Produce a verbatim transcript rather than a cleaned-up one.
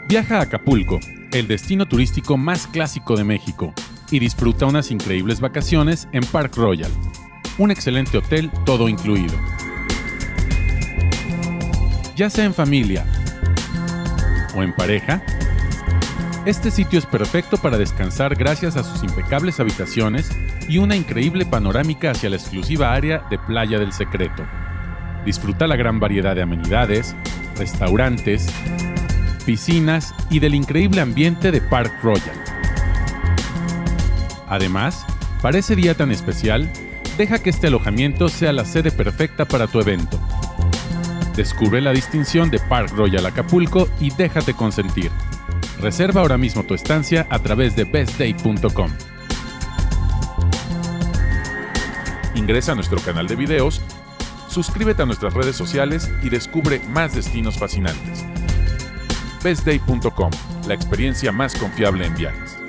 Viaja a Acapulco, el destino turístico más clásico de México, y disfruta unas increíbles vacaciones en Park Royal, un excelente hotel todo incluido. Ya sea en familia o en pareja, este sitio es perfecto para descansar gracias a sus impecables habitaciones y una increíble panorámica hacia la exclusiva área de Playa del Secreto. Disfruta la gran variedad de amenidades, restaurantes, piscinas y del increíble ambiente de Park Royal. Además, para ese día tan especial, deja que este alojamiento sea la sede perfecta para tu evento. Descubre la distinción de Park Royal Acapulco y déjate consentir. Reserva ahora mismo tu estancia a través de best date punto com. Ingresa a nuestro canal de videos, suscríbete a nuestras redes sociales y descubre más destinos fascinantes. best date punto com, la experiencia más confiable en viajes.